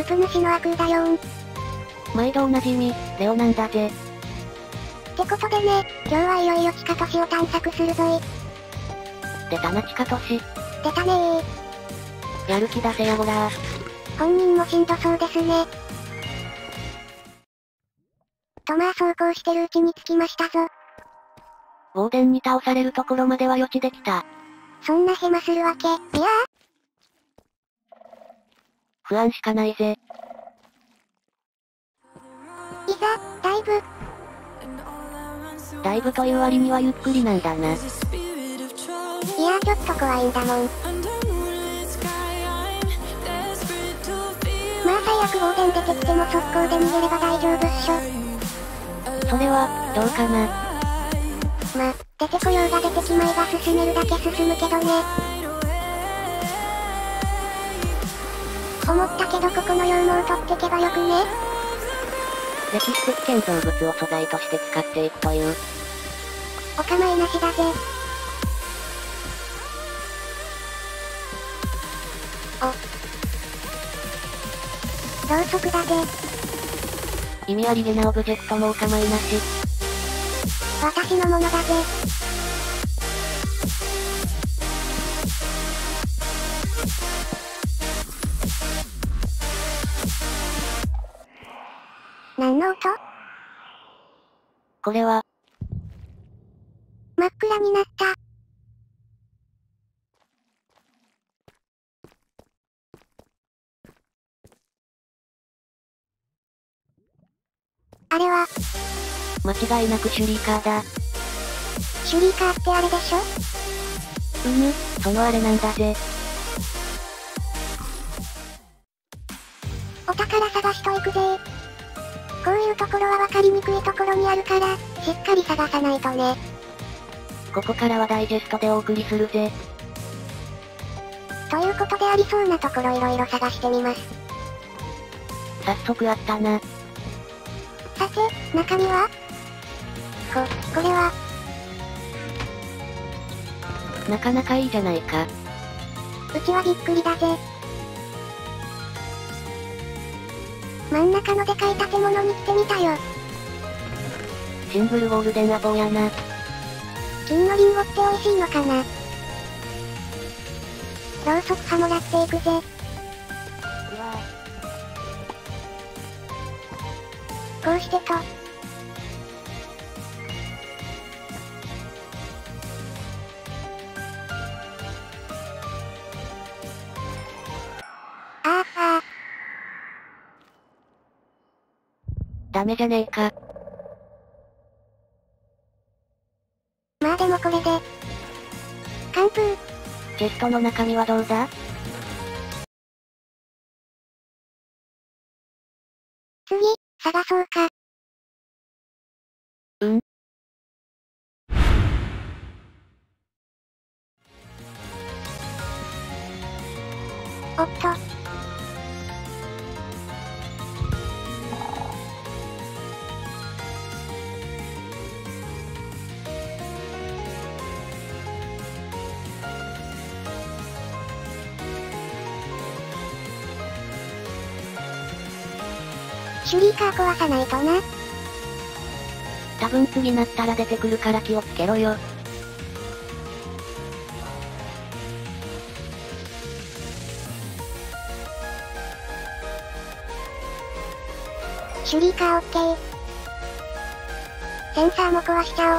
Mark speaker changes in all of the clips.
Speaker 1: プ主のアクーダヨーン。
Speaker 2: 毎度おなじみ、レオなんだぜ。
Speaker 1: ってことでね、今日はいよいよ地下都市を探索するぞい。
Speaker 2: 出たな地下都市。
Speaker 1: 出たねー。
Speaker 2: やる気出せやごらー。
Speaker 1: 本人もしんどそうですね。とまあそうこうしてるうちに着きましたぞ。
Speaker 2: ウォーデンに倒されるところまでは予知できた。
Speaker 1: そんなヘマするわけ、いや
Speaker 2: 不安しかないぜ。
Speaker 1: いざ、ダイブ。
Speaker 2: ダイブという割にはゆっくりなんだな。
Speaker 1: いやちょっと怖いんだもん。まあ最悪ウォーデン出てきても速攻で逃げれば大丈夫っしょ。
Speaker 2: それは、どうかな。
Speaker 1: ま、出てこようが出てきまいが進めるだけ進むけどね。思ったけどここの羊毛取ってけばよくね。
Speaker 2: 歴史的建造物を素材として使っていくという。
Speaker 1: お構いなしだぜ。ろうそくだぜ。
Speaker 2: 意味ありげなオブジェクトもお構いなし。
Speaker 1: 私のものだぜ。何の音？
Speaker 2: これは、
Speaker 1: 真っ暗になった。あれは、
Speaker 2: 間違いなくシュリーカーだ。
Speaker 1: シュリーカーってあれでしょ？
Speaker 2: そのあれなんだぜ。
Speaker 1: お宝探しと行くぜ。こういうところは分かりにくいところにあるから、しっかり探さないとね。
Speaker 2: ここからはダイジェストでお送りするぜ。
Speaker 1: ということでありそうなところいろいろ探してみます。
Speaker 2: 早速あったな。
Speaker 1: さて、中身は？これは？
Speaker 2: なかなかいいじゃないか。
Speaker 1: うちはびっくりだぜ。真ん中のでかい建物に来てみたよ。
Speaker 2: シングルゴールデンアポーやな。
Speaker 1: 金のリンゴって美味しいのかな？ろうそく葉もらっていくぜ。
Speaker 2: うわ
Speaker 1: こうしてと。
Speaker 2: ダメじゃねえか。
Speaker 1: まあでもこれで。完封。
Speaker 2: チェストの中身はどうだ？
Speaker 1: 次、探そうか。おっと。シュリーカー壊さないとな。
Speaker 2: 多分次なったら出てくるから気をつけろよ。
Speaker 1: シュリーカーオッケー。センサーも壊しちゃおう。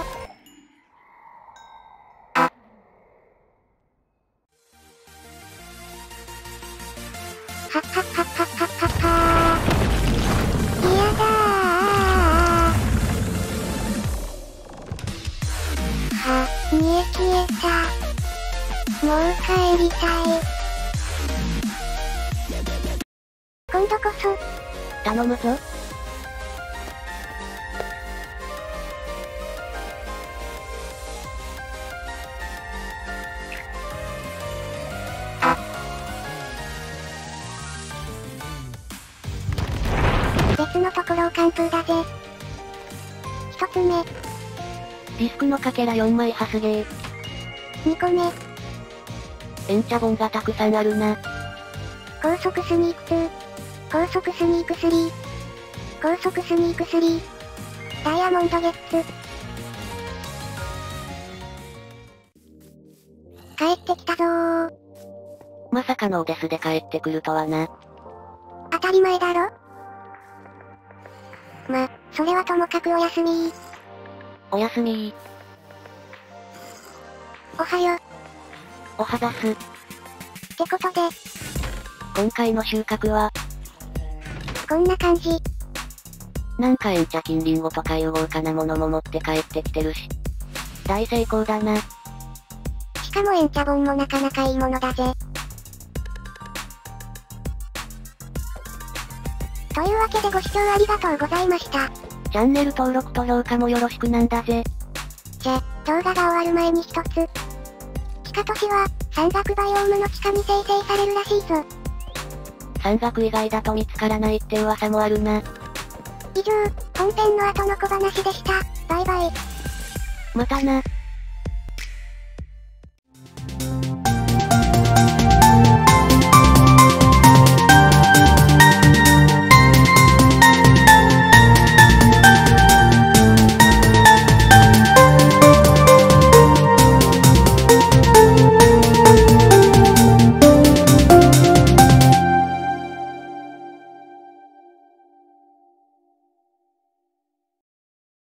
Speaker 1: はっはっはっはっはっはっはー。嫌だー。は、見え消えた。もう帰りたい。今度こそ。
Speaker 2: 頼むぞ。
Speaker 1: 別のところを完封だぜ。一つ目。
Speaker 2: ディスクのかけら4枚はすげー。
Speaker 1: 2個目。
Speaker 2: エンチャボンがたくさんあるな。
Speaker 1: 高速スニーク2。 高速スニーク3。高速スニーク3。ダイヤモンドゲッツ。帰ってきたぞー。
Speaker 2: まさかのオデスで帰ってくるとはな。
Speaker 1: 当たり前だろ。それはともかくおやすみー。
Speaker 2: おやすみー。
Speaker 1: おはよ。
Speaker 2: おはだす。
Speaker 1: ってことで、
Speaker 2: 今回の収穫は、
Speaker 1: こんな感じ。
Speaker 2: なんか煙茶金リンゴとかいう豪華なものも持って帰ってきてるし。大成功だな。
Speaker 1: しかも煙茶本もなかなかいいものだぜ。というわけでご視聴ありがとうございました。
Speaker 2: チャンネル登録と評価もよろしくなんだぜ。
Speaker 1: じゃ、動画が終わる前に一つ。地下都市は、山岳バイオームの地下に生成されるらしいぞ。
Speaker 2: 山岳以外だと見つからないって噂もあるな。
Speaker 1: 以上、本編の後の小話でした。バイバイ。
Speaker 2: またな。